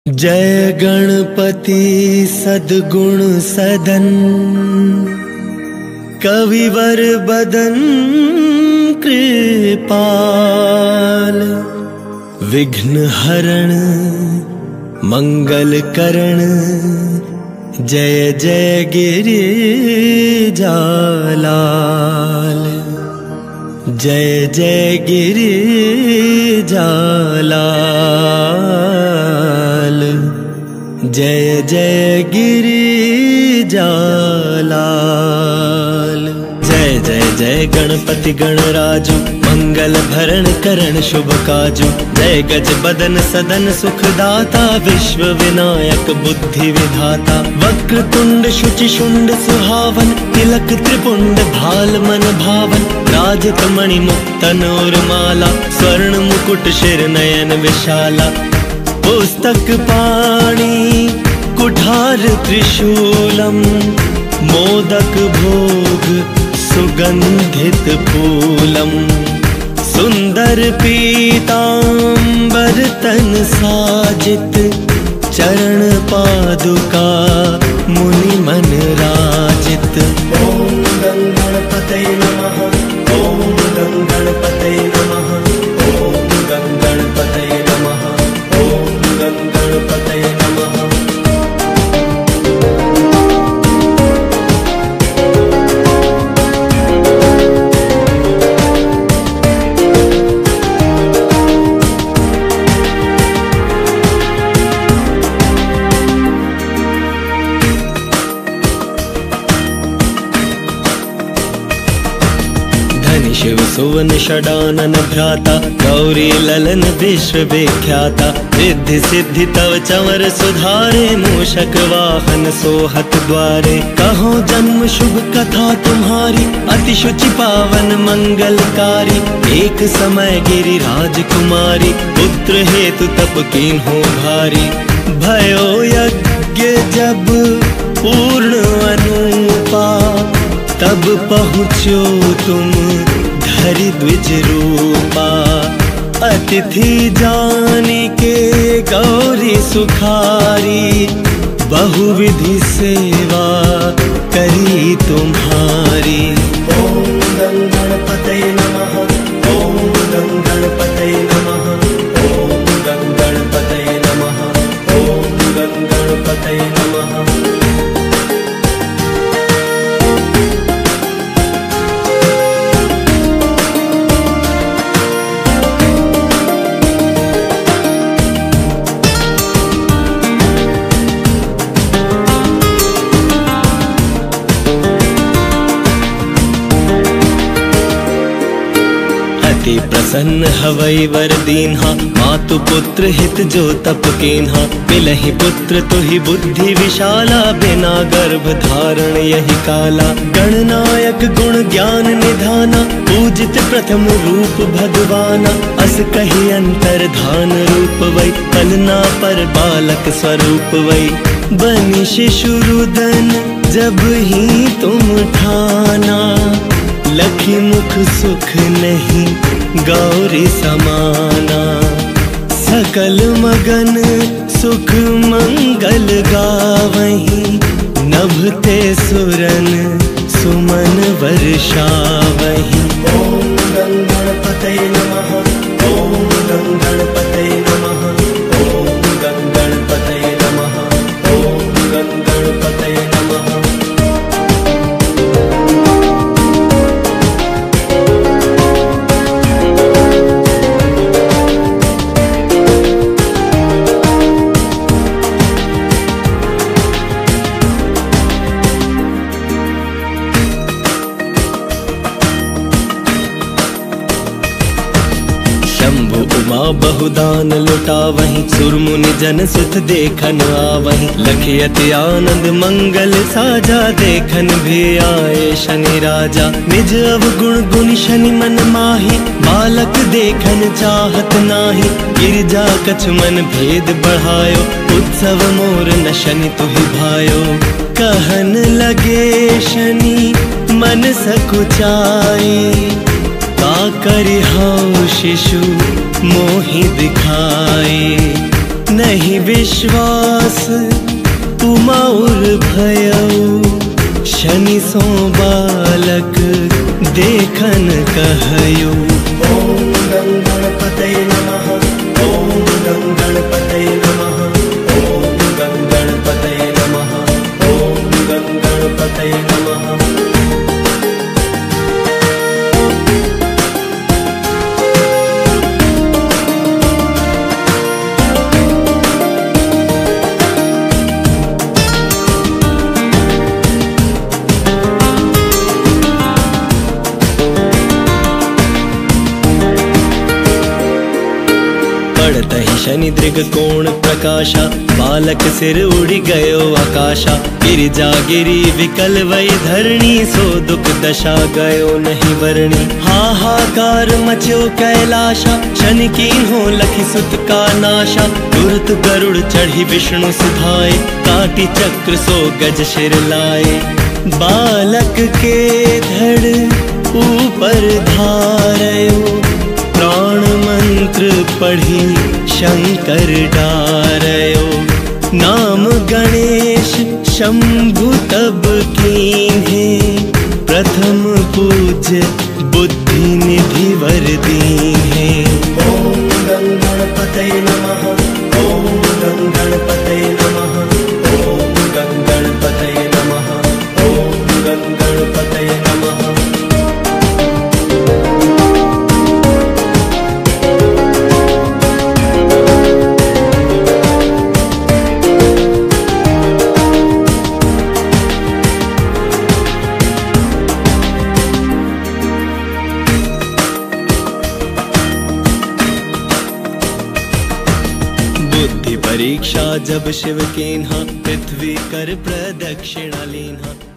जय गणपति सद्गुण सदन, कविवर बदन कृपाल। विघ्न हरण मंगल करण, जय जय गिरिजालाल। जय जय गिरिजालाल, जय जय गिरिजालाल। जय जय जय गणपति गणराजु, मंगल भरण करण शुभ काजु। जय गज बदन सदन सुखदाता, विश्व विनायक बुद्धि विधाता। वक्रतुंड शुचि शुंड सुहावन, तिलक त्रिपुंड भाल मन भावन। राजत मणि मुक्त नूर माला, स्वर्ण मुकुट शिर नयन विशाला। पुस्तक पाणि कुठार त्रिशूलम, मोदक भोग सुगंधित फूलम। सुंदर पीतांबर तन साजित, चरण पादुका मुनि मन राजित। ओम गं गणपतये नमः, ओम गं गणपतये नमः, ओम गं गणपतये नमः, ओम गं गणपतये नमः। शिव सुवन षडानन भ्राता, गौरी ललन विश्व विख्याता। रिद्धि सिद्धि तव चंवर सुधारे, मूषक वाहन सोहत द्वारे। कहो जन्म शुभ कथा तुम्हारी, अति शुचि पावन मंगलकारी। एक समय गिरिराज कुमारी, पुत्र हेतु तप कीन्हो भारी। भयो यज्ञ जब पूर्ण अनुपा, तब पहुँचो तुम धरि द्विज रूपा। अतिथि जानी के गौरी सुखारी, बहुविधि सेवा करी तुम्हारी। ओम गं गणपतये नमः, ओम गं गणपतये नमः, ओम गं गणपतये नमः, ओम गं गणपतये नमः। प्रसन्न हवै वर दीन्हा, मातु पुत्र हित जो तप कीन्हा। मिलहि पुत्र तुहि बुद्धि विशाला, बिना गर्भ धारण यही काला। गणनायक गुण ज्ञान निधाना, पूजित प्रथम रूप भगवाना। अस कहि अंतर धान रूप वै, पलना पर बालक स्वरूप वै। बनि शिशु रुदन जब ही तुम ठाना, लखी मुख सुख नहीं गौरी समाना। सकल मगन सुख मंगल गावहीं, नभते सुरन सुमन वर्षावहीं। ओम गं गणपतये नमः, ओम गं गणपतये नमः, ओम गं गणपतये नमः, ओम गं गणपतये नमः। बहुदान लुटावहीं, सुरमुनि जन सुत देखन आवहीं। लखियति आनंद मंगल साजा, देखन भी आए शनि राजा। निज अवगुण गुण शनि मन माही, बालक देखन चाहत नाही। गिरिजा कछ मन भेद बढ़ायो, उत्सव मोर न शनि तुहि भायो। कहन लगे शनि मन सकुचाई, का करिहाउ शिशु मोहि दिखाए। नहीं विश्वास तुमाउर भयो शनि सो बालक देखन कहयो। ओम गं गणपतये नमः, ओम गं गणपतये नमः, ओम गं गणपतये नमः, ओम गं गणपतये नमः। शनि दृग कोण प्रकाशा बालक सिर उड़ गयो आकाशा। गिरिजा गिरी विकल वही धरणी सो दुख दशा गयो नहीं वरणी। हाहाकार मचो कैलाशा शनि कीन हो लखी सुत का नाशा। तुरत गरुड़ चढ़ी विष्णु सुधाए काटी चक्र सो गज शिर लाए। बालक के धड़ ऊपर धारयो प्राण मंत्र पढ़ी शंकर डारयो। नाम गणेश शंभु तब कीन्हे प्रथम पूज्य बुद्धि निधि वर दीन्हे। ओम गं गणपतये नमः, ओम गं गणपतये नमः, ओम गं गणपतये नमः, ओम गं गणपतये नमः। बुद्धि परीक्षा जब शिव कीन्हा पृथ्वी कर प्रदक्षिणा लीन्हा।